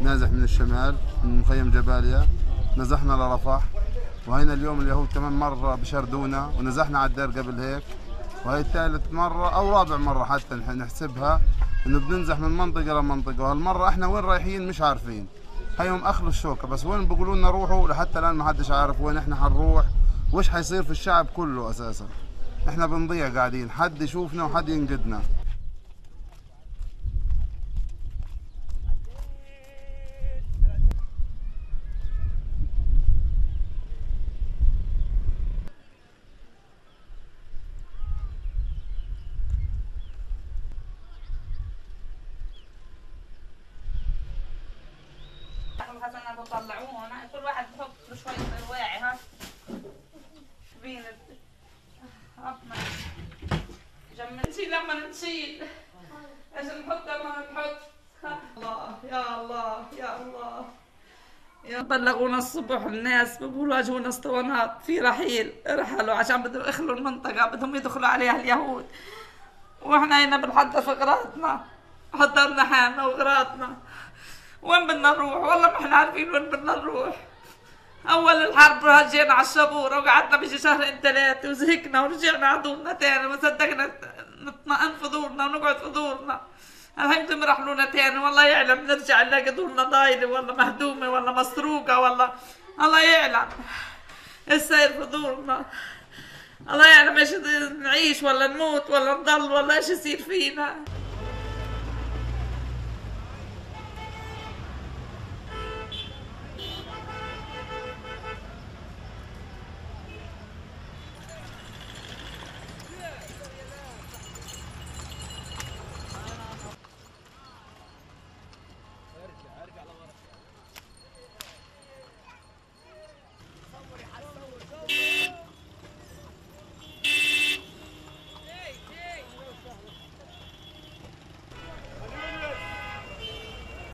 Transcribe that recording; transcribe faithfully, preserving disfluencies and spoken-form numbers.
نازح من الشمال من مخيم جباليا، نزحنا لرفح، وهينا اليوم اليهود كمان مرة بشردونا ونزحنا على الدير قبل هيك، وهي ثالث مرة أو رابع مرة حتى نحسبها إنه بننزح من منطقة لمنطقة، وهالمرة إحنا وين رايحين مش عارفين. هيهم أخذوا الشوكة بس وين بيقولوا لنا روحوا، لحتى الآن ما حدش عارف وين إحنا حنروح وإيش حيصير في الشعب كله أساسا. إحنا بنضيع قاعدين، حد يشوفنا وحد ينقذنا. حسنا بطلعوهم، كل واحد بحط له شوية رواعي. ها بين ربنا جمنتي لما نشيل ايش نحط لما نحط. الله يا الله يا الله يا بلغونا الصبح الناس بقولوا اجونا اسطوانات في رحيل، رحلوا عشان بدهم يخلوا المنطقة، بدهم يدخلوا عليها اليهود، واحنا هنا بنحضر فقراتنا، حضرنا حالنا وغراضنا. وين بدنا نروح؟ والله ما احنا عارفين وين بدنا نروح. اول الحرب جينا على الشبوره وقعدنا بيجي شهرين ثلاثه وزهقنا ورجعنا على دورنا ثاني، ما صدقنا نطمئن في دورنا ونقعد في دورنا. الحين بدهم يرحلونا ثاني، والله يعلم نرجع نلاقي دورنا ضايله ولا مهدومه ولا مسروقه ولا الله يعلم ايش صاير في دورنا. الله يعلم ايش نعيش ولا نموت ولا نضل ولا ايش يصير فينا.